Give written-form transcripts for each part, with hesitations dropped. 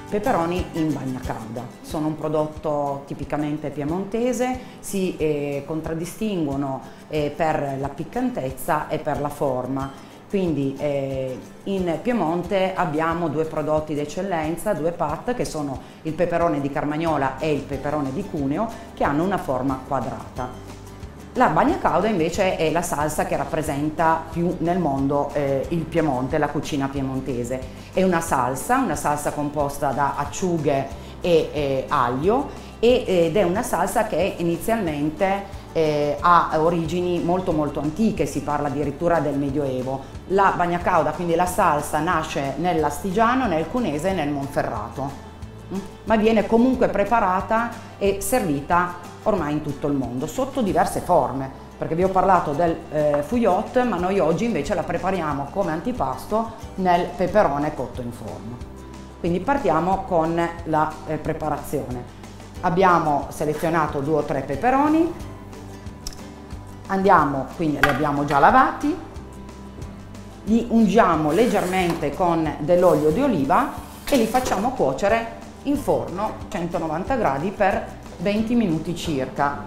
peperoni in bagna cauda. Sono un prodotto tipicamente piemontese, si contraddistinguono per la piccantezza e per la forma. Quindi in Piemonte abbiamo due prodotti d'eccellenza, due PAT, che sono il peperone di Carmagnola e il peperone di Cuneo, che hanno una forma quadrata. La bagna cauda invece è la salsa che rappresenta più nel mondo il Piemonte, la cucina piemontese. È una salsa composta da acciughe e aglio ed è una salsa che inizialmente ha origini molto antiche, si parla addirittura del Medioevo. La bagna cauda, quindi la salsa, nasce nell'Astigiano, nel Cunese e nel Monferrato, ma viene comunque preparata e servita ormai in tutto il mondo, sotto diverse forme, perché vi ho parlato del fouillotte, ma noi oggi invece la prepariamo come antipasto nel peperone cotto in forno. Quindi partiamo con la preparazione. Abbiamo selezionato 2 o 3 peperoni, quindi li abbiamo già lavati, li ungiamo leggermente con dell'olio di oliva e li facciamo cuocere in forno 190 gradi per 20 minuti circa.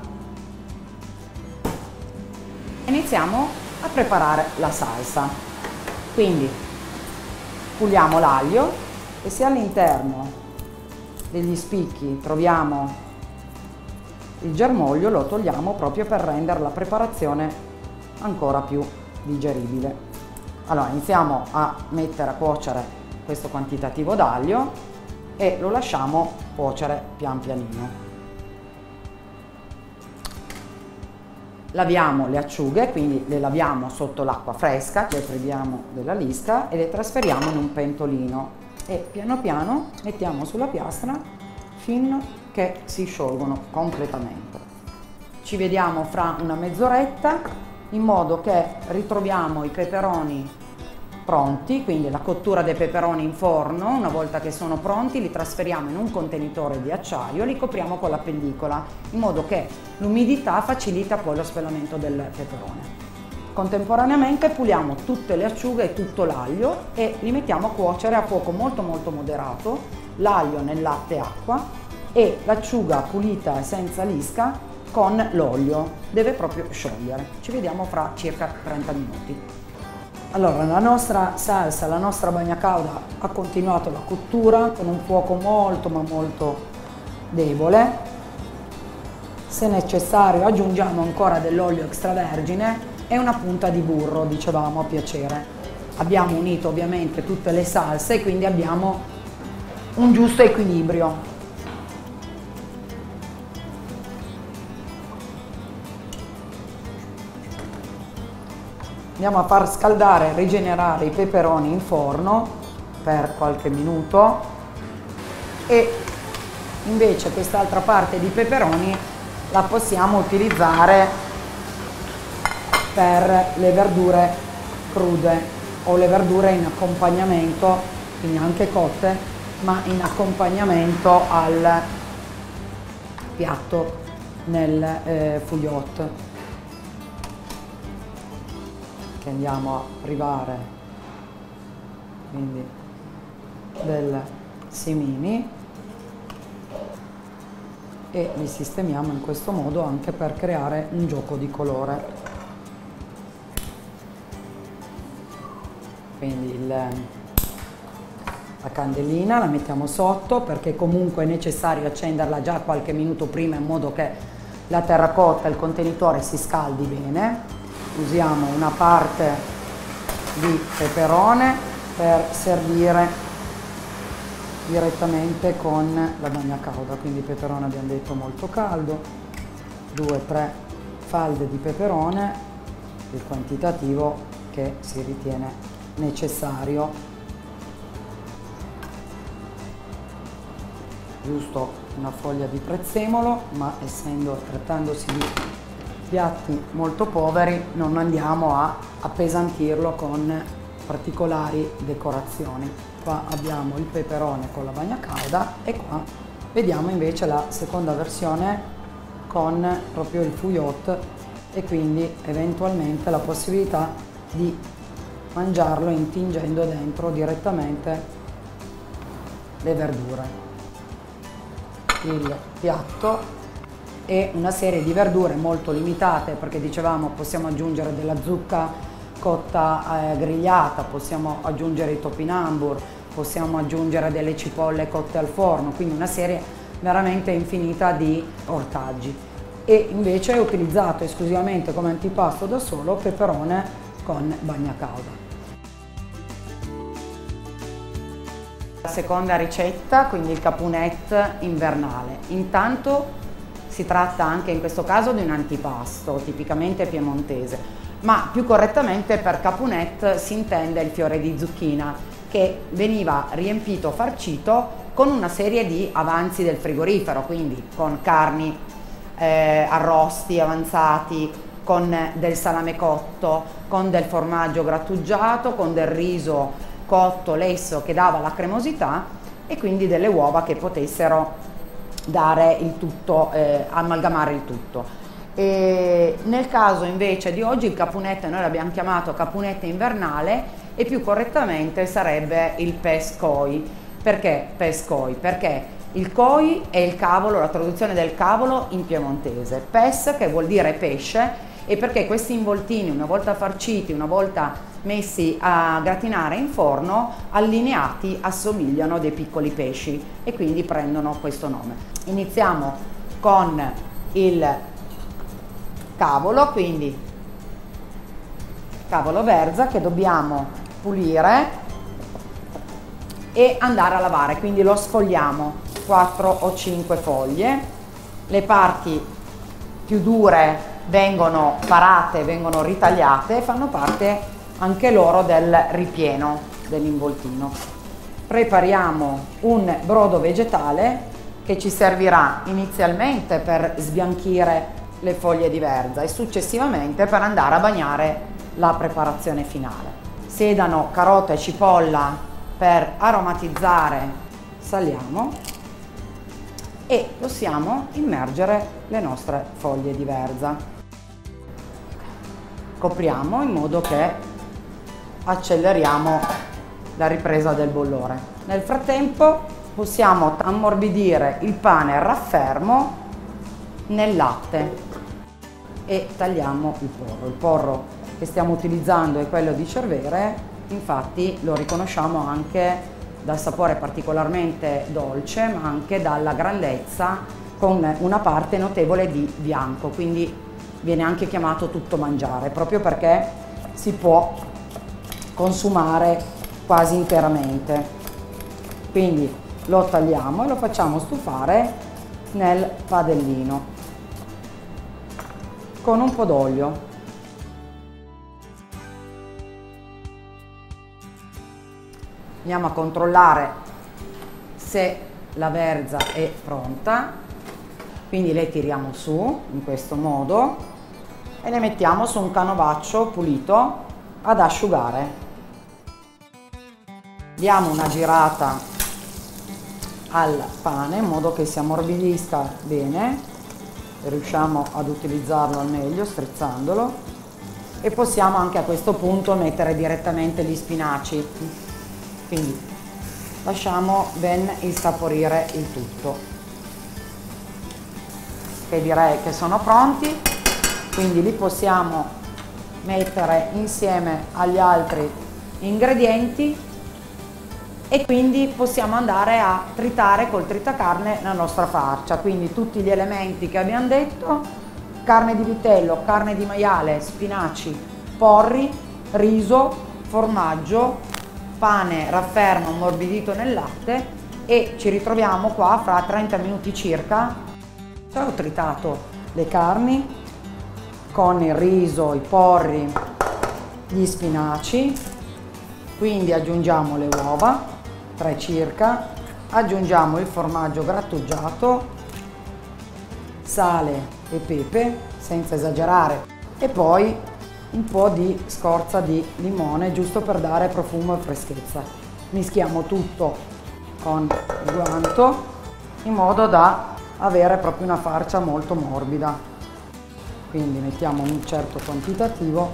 Iniziamo a preparare la salsa. Quindi puliamo l'aglio e se all'interno degli spicchi troviamo il germoglio lo togliamo proprio per rendere la preparazione ancora più digeribile. Allora iniziamo a mettere a cuocere questo quantitativo d'aglio e lo lasciamo cuocere pian pianino. Laviamo le acciughe, quindi le laviamo sotto l'acqua fresca, le prendiamo della lisca e le trasferiamo in un pentolino e piano piano mettiamo sulla piastra fino che si sciolgono completamente. Ci vediamo fra una mezz'oretta in modo che ritroviamo i peperoni pronti, quindi la cottura dei peperoni in forno. Una volta che sono pronti li trasferiamo in un contenitore di acciaio e li copriamo con la pellicola in modo che l'umidità facilita poi lo spelamento del peperone. Contemporaneamente puliamo tutte le acciughe e tutto l'aglio e li mettiamo a cuocere a fuoco molto moderato, l'aglio nel latte e acqua e l'acciuga pulita e senza lisca con l'olio, deve proprio sciogliere. Ci vediamo fra circa 30 minuti. Allora, la nostra salsa, la nostra bagna cauda ha continuato la cottura con un fuoco molto debole. Se necessario aggiungiamo ancora dell'olio extravergine e una punta di burro, dicevamo, a piacere. Abbiamo unito ovviamente tutte le salse, quindi abbiamo un giusto equilibrio. Andiamo a far scaldare e rigenerare i peperoni in forno per qualche minuto e invece quest'altra parte di peperoni la possiamo utilizzare per le verdure crude o le verdure in accompagnamento, quindi anche cotte, ma in accompagnamento al piatto nel fouillotte che andiamo a privare quindi del semini e li sistemiamo in questo modo anche per creare un gioco di colore. Quindi la candelina la mettiamo sotto perché comunque è necessario accenderla già qualche minuto prima in modo che la terracotta, il contenitore si scaldi bene. Usiamo una parte di peperone per servire direttamente con la bagna cauda, quindi il peperone abbiamo detto molto caldo, 2-3 falde di peperone, il quantitativo che si ritiene necessario, giusto una foglia di prezzemolo, ma trattandosi di piatti molto poveri non andiamo a appesantirlo con particolari decorazioni. Qua abbiamo il peperone con la bagna cauda e qua vediamo invece la seconda versione con proprio il fouillotte e quindi eventualmente la possibilità di mangiarlo intingendo dentro direttamente le verdure. Il piatto è una serie di verdure molto limitate, perché dicevamo possiamo aggiungere della zucca cotta grigliata, possiamo aggiungere i topinambur, possiamo aggiungere delle cipolle cotte al forno, quindi una serie veramente infinita di ortaggi. E invece ho utilizzato esclusivamente come antipasto da solo peperone con bagna cauda. La seconda ricetta, quindi il caponette invernale. Intanto si tratta anche in questo caso di un antipasto tipicamente piemontese, ma più correttamente per caponette si intende il fiore di zucchina, che veniva riempito, farcito con una serie di avanzi del frigorifero, quindi con carni, arrosti avanzati, con del salame cotto, con del formaggio grattugiato, con del riso cotto lesso che dava la cremosità e quindi delle uova che potessero dare il tutto, amalgamare il tutto. E nel caso invece di oggi il caponette noi l'abbiamo chiamato caponette invernale e più correttamente sarebbe il pes koi. Perché pes koi? Perché il koi è il cavolo, la traduzione del cavolo in piemontese, pes che vuol dire pesce, e perché questi involtini una volta farciti, una volta messi a gratinare in forno, allineati assomigliano a dei piccoli pesci e quindi prendono questo nome. Iniziamo con il cavolo, quindi cavolo verza che dobbiamo pulire e andare a lavare, quindi lo sfogliamo 4 o 5 foglie, le parti più dure vengono parate, vengono ritagliate e fanno parte anche loro del ripieno dell'involtino. Prepariamo un brodo vegetale che ci servirà inizialmente per sbianchire le foglie di verza e successivamente per andare a bagnare la preparazione finale. Sedano, carota e cipolla per aromatizzare, saliamo e possiamo immergere le nostre foglie di verza. Copriamo in modo che acceleriamo la ripresa del bollore. Nel frattempo possiamo ammorbidire il pane raffermo nel latte e tagliamo il porro. Il porro che stiamo utilizzando è quello di Cervere, infatti lo riconosciamo anche dal sapore particolarmente dolce, ma anche dalla grandezza, con una parte notevole di bianco, quindi viene anche chiamato tutto mangiare, proprio perché si può consumare quasi interamente. Quindi lo tagliamo e lo facciamo stufare nel padellino con un po' d'olio. Andiamo a controllare se la verza è pronta, quindi le tiriamo su in questo modo e le mettiamo su un canovaccio pulito ad asciugare. Diamo una girata al pane in modo che si ammorbidisca bene, riusciamo ad utilizzarlo al meglio strizzandolo, e possiamo anche a questo punto mettere direttamente gli spinaci. Quindi lasciamo ben insaporire il tutto. Ok, direi che sono pronti, quindi li possiamo mettere insieme agli altri ingredienti e quindi possiamo andare a tritare col tritacarne la nostra farcia. Quindi tutti gli elementi che abbiamo detto: carne di vitello, carne di maiale, spinaci, porri, riso, formaggio, pane raffermo ammorbidito nel latte, e ci ritroviamo qua fra 30 minuti circa. Ho tritato le carni con il riso, i porri, gli spinaci, quindi aggiungiamo le uova, 3 circa, aggiungiamo il formaggio grattugiato, sale e pepe senza esagerare, e poi un po' di scorza di limone giusto per dare profumo e freschezza. Mischiamo tutto con il guanto in modo da avere proprio una farcia molto morbida. Quindi mettiamo un certo quantitativo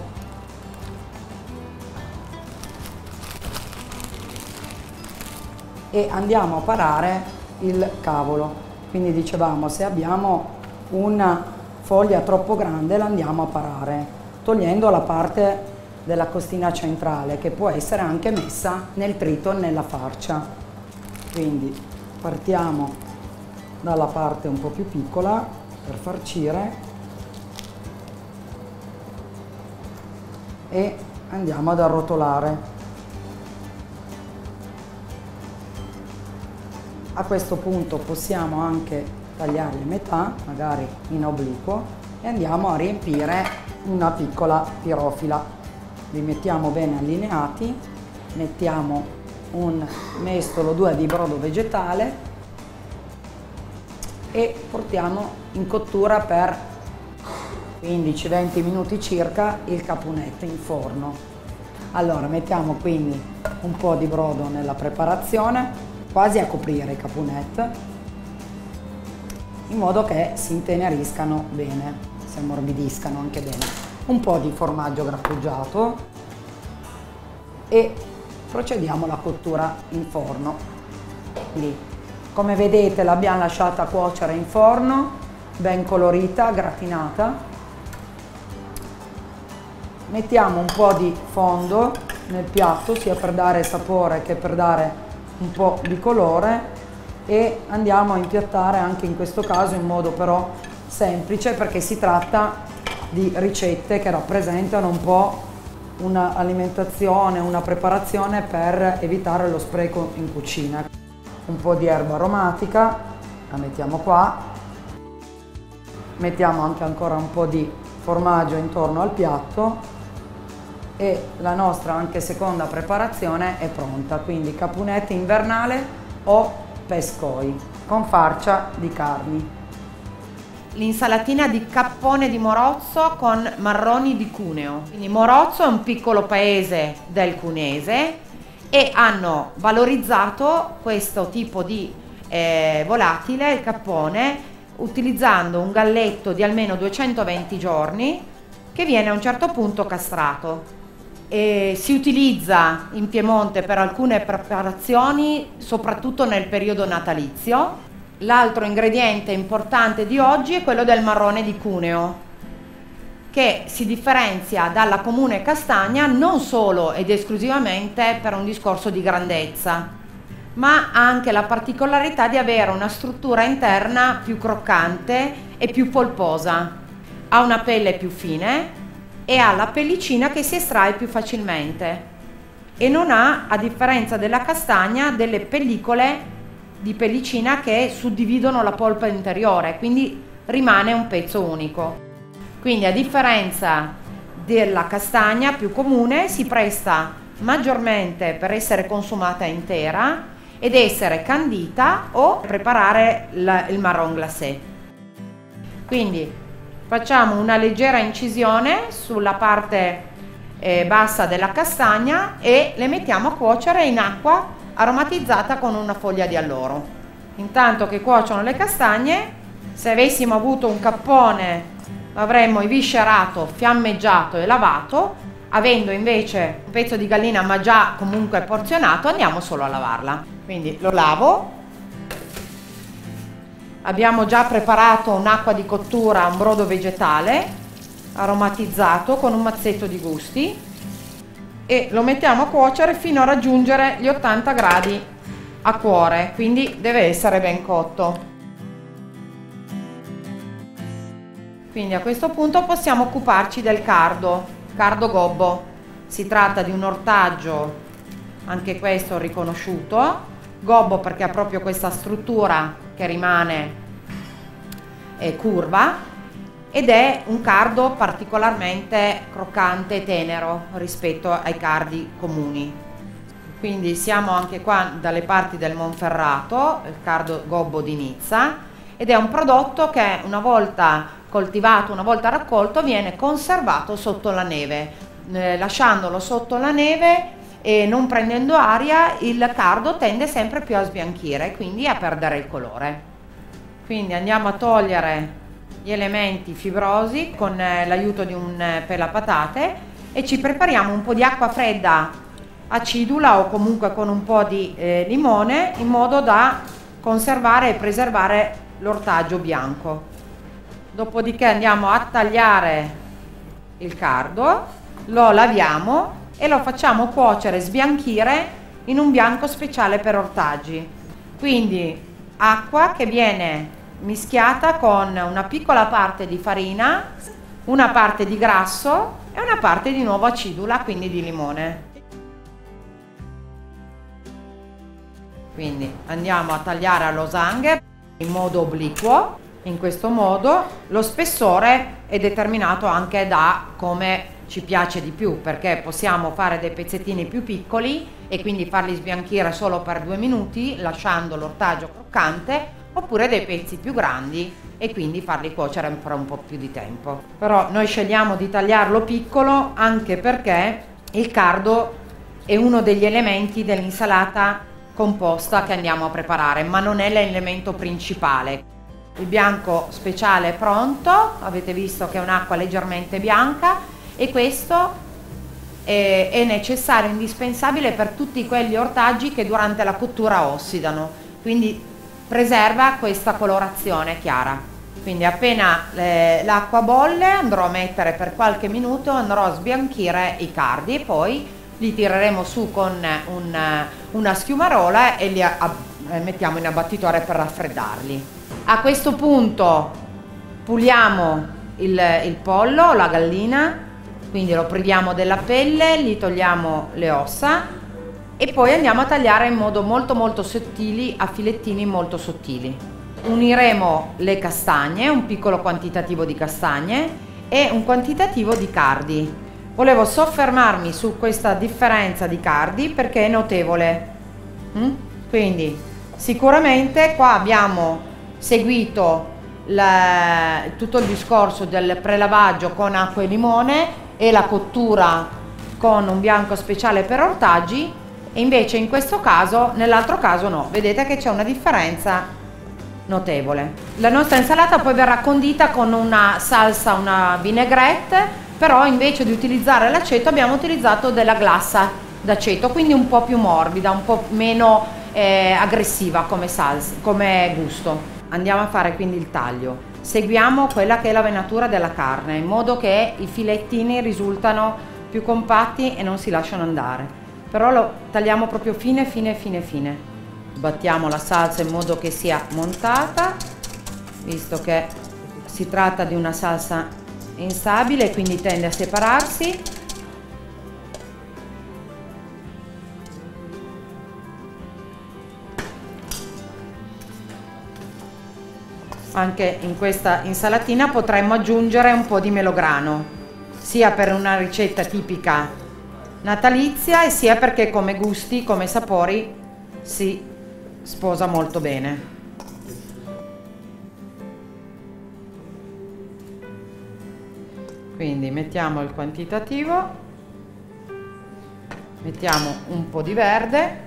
e andiamo a parare il cavolo. Quindi dicevamo, se abbiamo una foglia troppo grande la andiamo a parare, togliendo la parte della costina centrale che può essere anche messa nel trito nella farcia. Quindi partiamo dalla parte un po' più piccola per farcire e andiamo ad arrotolare. A questo punto possiamo anche tagliarli a metà, magari in obliquo, e andiamo a riempire una piccola pirofila. Li mettiamo bene allineati, mettiamo un mestolo 2 di brodo vegetale e portiamo in cottura per 15-20 minuti circa il caponetto in forno. Allora mettiamo quindi un po' di brodo nella preparazione, quasi a coprire i caponette, in modo che si inteneriscano bene, si ammorbidiscano anche bene. Un po' di formaggio grattugiato e procediamo alla cottura in forno. Quindi, come vedete, l'abbiamo lasciata cuocere in forno, ben colorita, gratinata. Mettiamo un po' di fondo nel piatto, sia per dare sapore che per dare un po' di colore, e andiamo a impiattare anche in questo caso in modo però semplice, perché si tratta di ricette che rappresentano un po' un'alimentazione, una preparazione per evitare lo spreco in cucina. Un po' di erba aromatica, la mettiamo qua, mettiamo anche ancora un po' di formaggio intorno al piatto e la nostra anche seconda preparazione è pronta, quindi caponette invernale o pescoi con farcia di carni. L'insalatina di cappone di Morozzo con marroni di Cuneo. Quindi Morozzo è un piccolo paese del Cuneese e hanno valorizzato questo tipo di volatile, il cappone, utilizzando un galletto di almeno 220 giorni che viene a un certo punto castrato. Si utilizza in Piemonte per alcune preparazioni, soprattutto nel periodo natalizio. L'altro ingrediente importante di oggi è quello del marrone di Cuneo, che si differenzia dalla comune castagna non solo ed esclusivamente per un discorso di grandezza, ma ha anche la particolarità di avere una struttura interna più croccante e più polposa. Ha una pelle più fine e ha la pellicina che si estrae più facilmente e non ha, a differenza della castagna, delle pellicole di pellicina che suddividono la polpa interiore, quindi rimane un pezzo unico. Quindi, a differenza della castagna più comune, si presta maggiormente per essere consumata intera ed essere candita o preparare il marron glacé. Quindi facciamo una leggera incisione sulla parte bassa della castagna e le mettiamo a cuocere in acqua aromatizzata con una foglia di alloro. Intanto che cuociono le castagne, se avessimo avuto un cappone l'avremmo eviscerato, fiammeggiato e lavato. Avendo invece un pezzo di gallina ma già comunque porzionato, andiamo solo a lavarla. Quindi lo lavo. Abbiamo già preparato un'acqua di cottura, un brodo vegetale aromatizzato con un mazzetto di gusti e lo mettiamo a cuocere fino a raggiungere gli 80 gradi a cuore, quindi deve essere ben cotto. Quindi a questo punto possiamo occuparci del cardo gobbo. Si tratta di un ortaggio, anche questo riconosciuto, gobbo perché ha proprio questa struttura che rimane curva, ed è un cardo particolarmente croccante e tenero rispetto ai cardi comuni. Quindi siamo anche qua dalle parti del Monferrato, il cardo gobbo di Nizza, ed è un prodotto che una volta coltivato, una volta raccolto, viene conservato sotto la neve. Lasciandolo sotto la neve e non prendendo aria, il cardo tende sempre più a sbianchire, quindi a perdere il colore. Quindi andiamo a togliere gli elementi fibrosi con l'aiuto di un pelapatate e ci prepariamo un po' di acqua fredda acidula o comunque con un po' di limone, in modo da conservare e preservare l'ortaggio bianco. Dopodiché andiamo a tagliare il cardo, lo laviamo e lo facciamo cuocere, sbianchire in un bianco speciale per ortaggi. Quindi acqua che viene mischiata con una piccola parte di farina, una parte di grasso e una parte di nuovo acidula, quindi di limone. Quindi andiamo a tagliare a losanghe in modo obliquo. In questo modo lo spessore è determinato anche da come ci piace di più, perché possiamo fare dei pezzettini più piccoli e quindi farli sbianchire solo per 2 minuti lasciando l'ortaggio croccante, oppure dei pezzi più grandi e quindi farli cuocere per un po' più di tempo. Però noi scegliamo di tagliarlo piccolo anche perché il cardo è uno degli elementi dell'insalata composta che andiamo a preparare, ma non è l'elemento principale. Il bianco speciale è pronto, avete visto che è un'acqua leggermente bianca, e questo è necessario, indispensabile per tutti quegli ortaggi che durante la cottura ossidano, quindi preserva questa colorazione chiara. Quindi appena l'acqua bolle andrò a mettere per qualche minuto, andrò a sbianchire i cardi e poi li tireremo su con una schiumarola e li mettiamo in abbattitore per raffreddarli. A questo punto puliamo il pollo o la gallina, quindi lo priviamo della pelle, gli togliamo le ossa e poi andiamo a tagliare in modo molto sottili, a filettini molto sottili. Uniremo le castagne, un piccolo quantitativo di castagne e un quantitativo di cardi. Volevo soffermarmi su questa differenza di cardi perché è notevole. Quindi sicuramente qua abbiamo seguito tutto il discorso del prelavaggio con acqua e limone e la cottura con un bianco speciale per ortaggi, e invece in questo caso, nell'altro caso no, vedete che c'è una differenza notevole. La nostra insalata poi verrà condita con una salsa, una vinaigrette, però invece di utilizzare l'aceto abbiamo utilizzato della glassa d'aceto, quindi un po' più morbida, un po' meno aggressiva come salsa, come gusto. Andiamo a fare quindi il taglio. Seguiamo quella che è la venatura della carne, in modo che i filettini risultano più compatti e non si lasciano andare. Però lo tagliamo proprio fine. Sbattiamo la salsa in modo che sia montata, visto che si tratta di una salsa instabile, quindi tende a separarsi. Anche in questa insalatina potremmo aggiungere un po' di melograno, sia per una ricetta tipica natalizia e sia perché come gusti, come sapori si sposa molto bene. Quindi mettiamo il quantitativo, mettiamo un po' di verde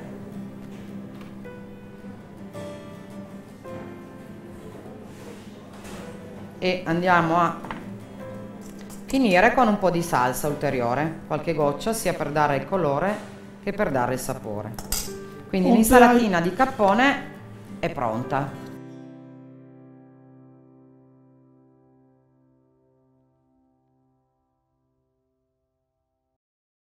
e andiamo a finire con un po' di salsa ulteriore, qualche goccia, sia per dare il colore che per dare il sapore. Quindi l'insalatina di cappone è pronta.